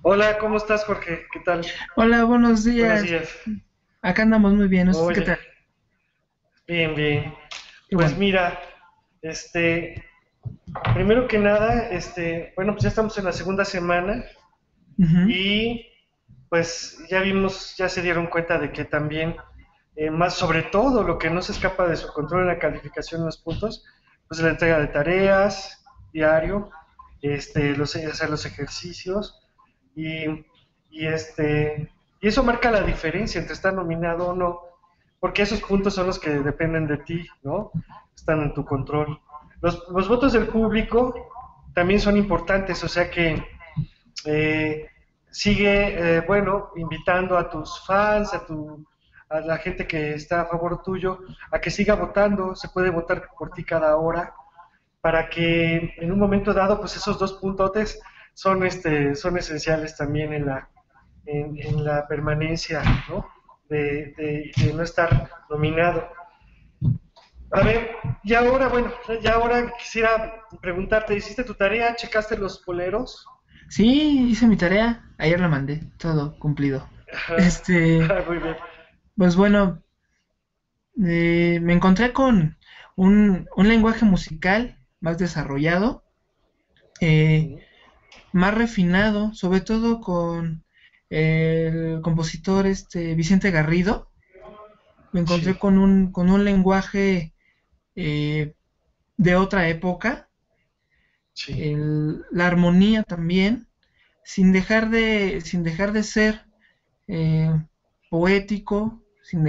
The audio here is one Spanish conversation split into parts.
Hola, ¿cómo estás, Jorge? ¿Qué tal? Hola, buenos Buenos días. días. Acá andamos muy bien. ¿Usted qué Oye, tal? bien, bien. Qué Pues bueno. mira, este, primero que nada, bueno, pues ya estamos en la segunda semana Ujú. y pues ya vimos, ya se dieron cuenta de que también, más sobre todo lo que no se escapa de su control en la calificación en los puntos, pues la entrega de tareas diario, hacer los ejercicios y, y y eso marca la diferencia entre estar nominado o no, porque esos puntos son los que dependen de ti, ¿no? Están en tu control. Los votos del público también son importantes, o sea que eh, sigue, bueno, invitando a tus fans, a la gente que está a favor tuyo, a que siga votando, se puede votar por ti cada hora, para que en un momento dado, pues esos dos puntotes son esenciales también en la permanencia, ¿no? De no estar nominado. A ver, y ahora, bueno, ya ahora quisiera preguntarte, ¿hiciste tu tarea? ¿Checaste los boleros? Sí, hice mi tarea. Ayer la mandé. Todo cumplido. Ajá, Este, muy bien. pues bueno, me encontré con un lenguaje musical más desarrollado, eh, Ujú. más refinado, sobre todo con el compositor Vicente Garrido. Me encontré Sí, con un lenguaje eh, de otra época, sí, la armonía también, sin dejar de ser eh, poético,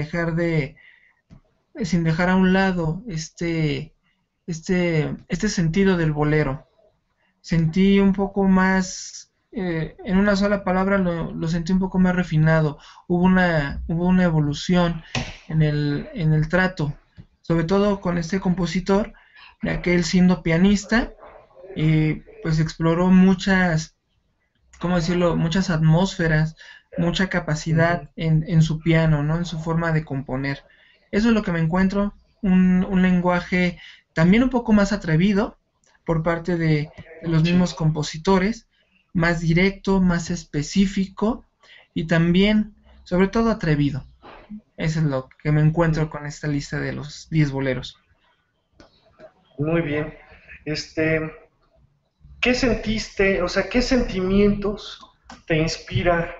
sin dejar a un lado este sentido del bolero. Sentí un poco más, en una sola palabra lo sentí un poco más refinado. Hubo una evolución en el trato, sobre todo con este compositor, ya que él siendo pianista, pues exploró ¿cómo decirlo? Muchas atmósferas, mucha capacidad ujú, en su piano, ¿no? En su forma de componer. Eso es lo que me encuentro, un lenguaje también un poco más atrevido por parte de los sí, mismos compositores, más directo, más específico y también, sobre todo, atrevido. Eso es lo que me encuentro ujú. con esta lista de los 10 boleros. Muy bien. Este, ¿Qué sentiste, o sea, qué sentimientos te inspira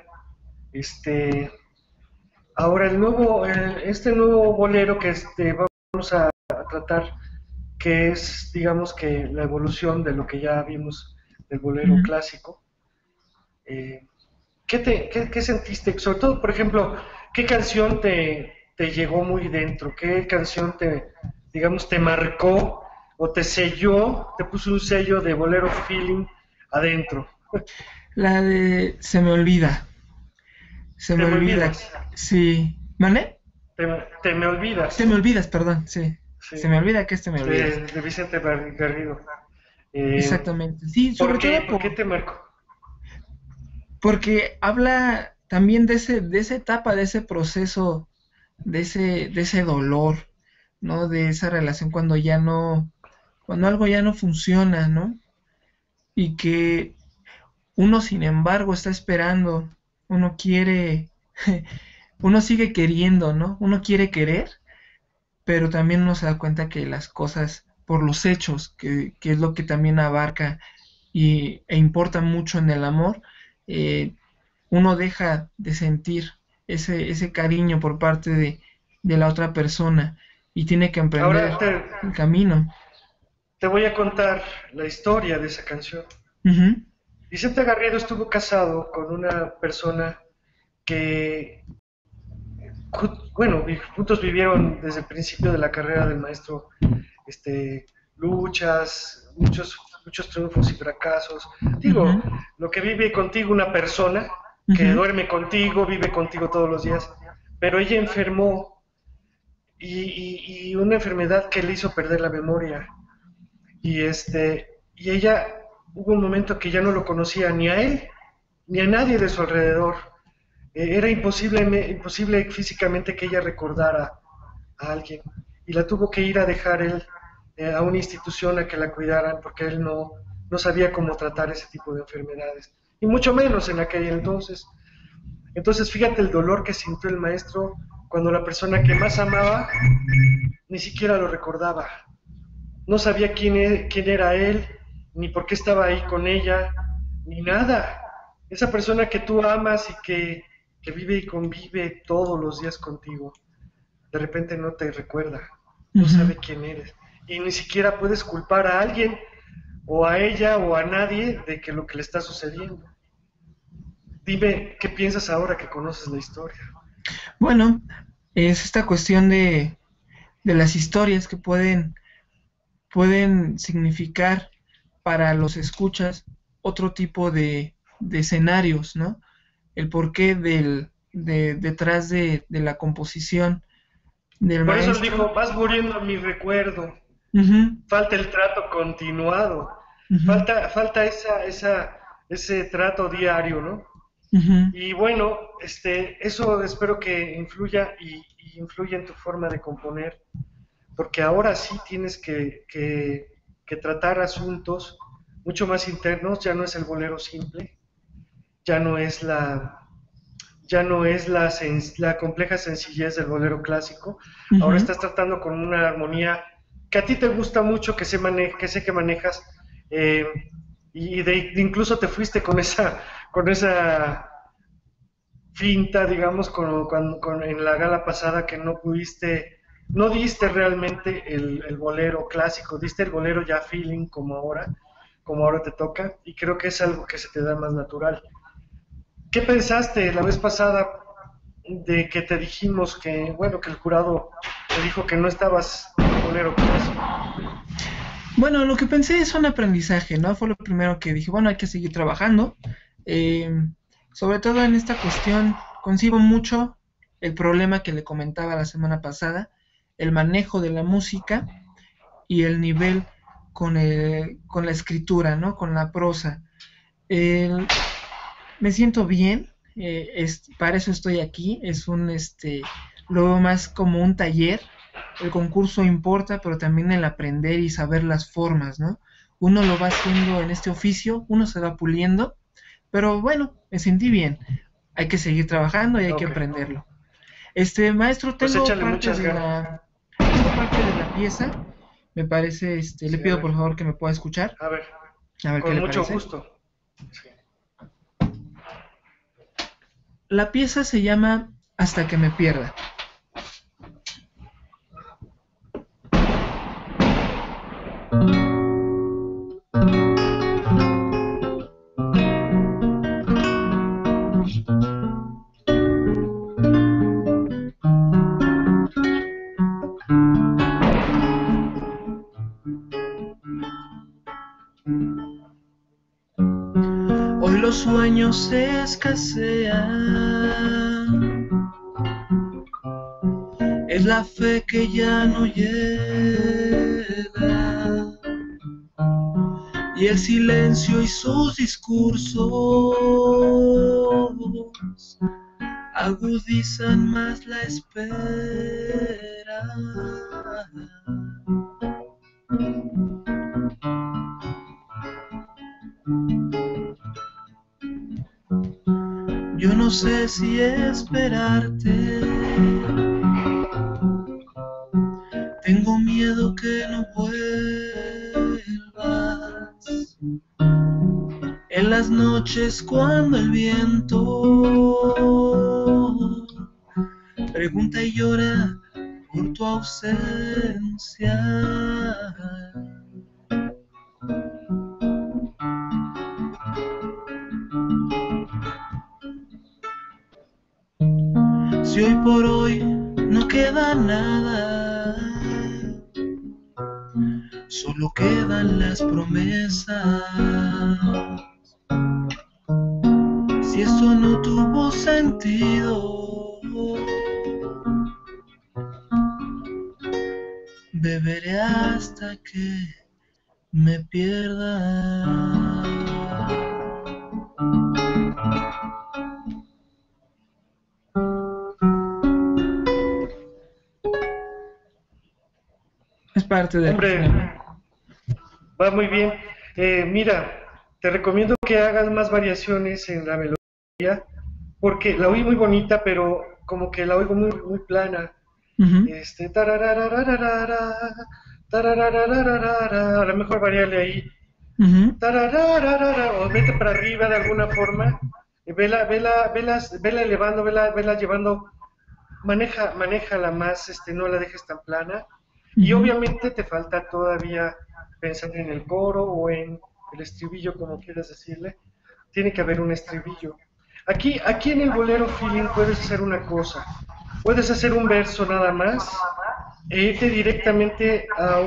ahora este nuevo bolero que vamos a tratar, que es, digamos que la evolución de lo que ya vimos del bolero Ujú. clásico? Eh, ¿Qué sentiste? Sobre todo, por ejemplo, ¿qué canción te llegó muy dentro? ¿Qué canción digamos, te marcó o te selló, te puso un sello de bolero feeling adentro? La de Se Te me me olvida, olvidas, sí. ¿Vale? te me Te olvidas, me olvidas, perdón, sí. sí, Se me olvida que me olvidas. de Vicente Garrido. Eh, Exactamente. Sí, sobre todo ¿Por qué te marcó? porque habla también de esa etapa, de ese proceso, de ese dolor, ¿no? De esa relación cuando algo ya no funciona, ¿no? Y que uno, sin embargo, está esperando, uno quiere, uno sigue queriendo, ¿no? Uno quiere querer, pero también uno se da cuenta que las cosas, por los hechos, que es lo que también abarca e importa mucho en el amor, eh, uno deja de sentir ese cariño por parte de la otra persona y tiene que emprender Ahora el camino. te voy a contar la historia de esa canción. Ujú, Vicente Garrido estuvo casado con una persona que, bueno, juntos vivieron desde el principio de la carrera del maestro, luchas, muchos triunfos y fracasos. ujú, Digo, lo que vive contigo una persona que ujú. duerme contigo, vive contigo todos los días, pero ella enfermó y una enfermedad que le hizo perder la memoria. Y ella hubo un momento que ya no lo conocía ni a él ni a nadie de su alrededor. Era imposible físicamente que ella recordara a alguien y la tuvo que ir a dejar él a una institución a que la cuidaran porque él no sabía cómo tratar ese tipo de enfermedades, y mucho menos en aquel entonces. Entonces, fíjate el dolor que sintió el maestro cuando la persona que más amaba ni siquiera lo recordaba. No sabía quién era él, ni por qué estaba ahí con ella, ni nada. Esa persona que tú amas y que vive y convive todos los días contigo, de repente no te recuerda, no Ujú. sabe quién eres. Y ni siquiera puedes culpar a alguien, o a ella, o a nadie, de que lo que le está sucediendo. Dime, ¿qué piensas ahora que conoces la historia? Bueno, es esta cuestión de las historias que pueden significar para los escuchas otro tipo de escenarios, ¿no? El porqué detrás de la composición del Por eso él maestro. dijo, vas muriendo mi recuerdo, Ujú, falta el trato continuado, ujú, falta ese trato diario, ¿no? ujú, Y bueno, eso espero que influya y influya en tu forma de componer, porque ahora sí tienes que tratar asuntos mucho más internos, ya no es el bolero simple, ya no es ya no es la compleja sencillez del bolero clásico, ahora ujú. estás tratando con una armonía que a ti te gusta mucho, que sé que manejas, eh, incluso te fuiste con esa finta, digamos, en la gala pasada que no pudiste, no diste realmente el bolero clásico, diste el bolero ya feeling como ahora te toca, y creo que es algo que se te da más natural. ¿Qué pensaste la vez pasada de que te dijimos que, bueno, que el jurado te dijo que no estabas en el bolero clásico? Bueno, lo que pensé es un aprendizaje, ¿no? Fue lo primero que dije, bueno, hay que seguir trabajando. Eh, Sobre todo en esta cuestión, concibo mucho el problema que le comentaba la semana pasada, el manejo de la música y el nivel con la escritura, ¿no? Con la prosa. El- Me siento bien, para eso estoy aquí, lo veo más como un taller. El concurso importa, pero también el aprender y saber las formas, ¿no? Uno lo va haciendo en este oficio, uno se va puliendo, pero bueno, me sentí bien. Hay que seguir trabajando y hay que Ok, aprenderlo. Maestro, pues échale muchas ganas. tengo parte de la pieza. Me parece, le Sí, pido por favor que me pueda escuchar. a ver, A ver qué con le mucho parece. gusto. Sí. La pieza se llama Hasta que me pierda. Hoy los sueños escasean, es la fe que ya no llega, y el silencio y sus discursos agudizan más la espera. Yo no sé si esperarte, tengo miedo que no vuelvas. En las noches cuando el viento pregunta y llora por tu ausencia. Si hoy por hoy no queda nada, solo quedan las promesas. Si esto no tuvo sentido, beberé hasta que me pierda. Es parte del Hombre, flamenco. va muy bien. Mira, te recomiendo que hagas más variaciones en la melodía, porque la oí muy bonita, pero como que la oigo muy plana. Ujú, Tarararararara, tarararararara, a lo mejor variarle ahí. ujú, Tararararara, o vete para arriba de alguna forma. Y vela elevando, vela llevando. Manéjala más, no la dejes tan plana. Y ujú, obviamente te falta todavía pensar en el coro o en el estribillo, como quieras decirle. Tiene que haber un estribillo. Aquí en el bolero feeling puedes hacer una cosa. Puedes hacer un verso nada más e irte directamente a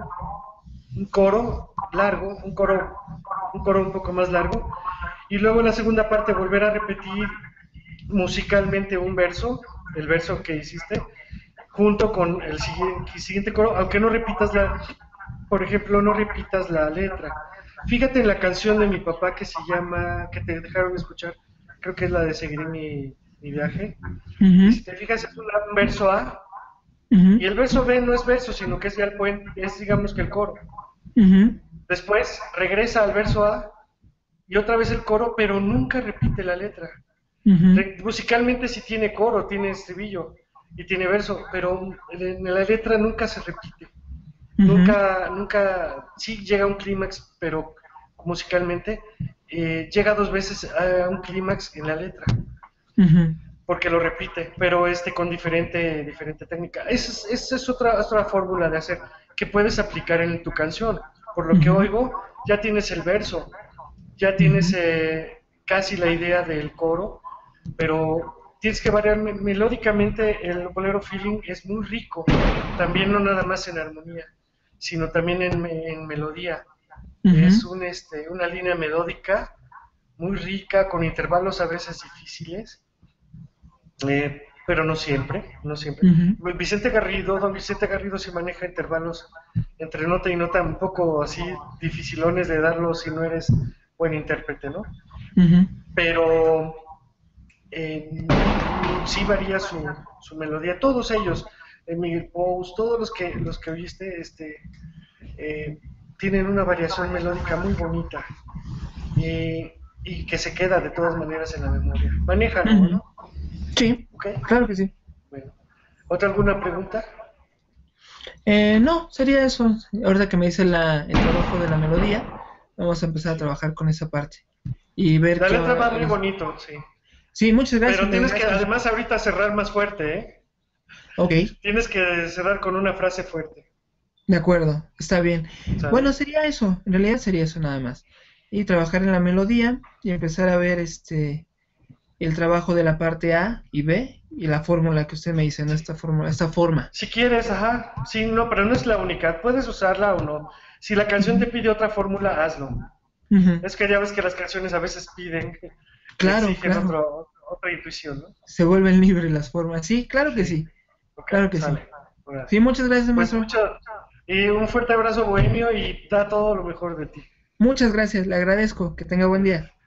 un coro largo, un coro un poco más largo, y luego en la segunda parte volver a repetir musicalmente un verso, el verso que hiciste, junto con el siguiente coro, aunque no repitas por ejemplo, no repitas la letra. Fíjate en la canción de mi papá que se llama, que te dejaron escuchar, creo que es la de Seguiré mi viaje, y ujú, si te fijas es un verso A, ujú, y el verso B no es verso, sino que es ya el puente, es digamos que el coro. ujú, Después regresa al verso A y otra vez el coro, pero nunca repite la letra. ujú, Musicalmente sí tiene coro, tiene estribillo y tiene verso, pero en la letra nunca se repite. ujú, Nunca, sí llega a un clímax, pero musicalmente llega dos veces a un clímax en la letra, ujú, porque lo repite, pero con diferente técnica. Esa es otra fórmula de hacer que puedes aplicar en tu canción. Por lo que ujú, oigo, ya tienes el verso, ya tienes ujú, casi la idea del coro, pero tienes que variar melódicamente. El bolero feeling es muy rico, también no nada más en armonía, sino también en melodía. Es ujú, una línea melódica muy rica, con intervalos a veces difíciles, pero no siempre, no siempre. ujú, Don Vicente Garrido se maneja intervalos entre nota y nota un poco así dificilones de darlos si no eres buen intérprete, ¿no? ujú, Pero eh, sí varía su melodía. Todos ellos, Miguel Pous, todos los que oíste, eh, tienen una variación melódica muy bonita y que se queda de todas maneras en la memoria. Manéjalo, ujú. ¿no? Sí, ¿Ok? claro que sí. Bueno. ¿Otra alguna pregunta? No, sería eso. Ahorita que me dice el trabajo de la melodía, vamos a empezar a Sí. trabajar con esa parte y ver La qué letra va. va muy bonito, sí. Sí, muchas gracias, Pero tienes que gracias. además ahorita cerrar más fuerte, ¿eh? Ok, Tienes que cerrar con una frase fuerte. de acuerdo, está bien. Bueno, ¿Sale? sería eso, en realidad sería eso nada más. Y trabajar en la melodía y empezar a ver el trabajo de la parte A y B y la fórmula que usted me dice, ¿no? Sí. Esta fórmula, esta forma. Si quieres, ajá. Sí, no, pero no es la única. Puedes usarla o no. Si la canción Ujú, te pide otra fórmula, hazlo. ujú. Es que ya ves que las canciones a veces piden y Claro, exigen claro. otra intuición, ¿no? Se vuelven libres las formas. Sí, claro que Sí. sí, Ok, claro que sí. sale. Órale. Sí, muchas gracias, Pues maestro. mucho. Y un fuerte abrazo, Bohemio, y da todo lo mejor de ti. Muchas gracias, le agradezco. Que tenga buen día.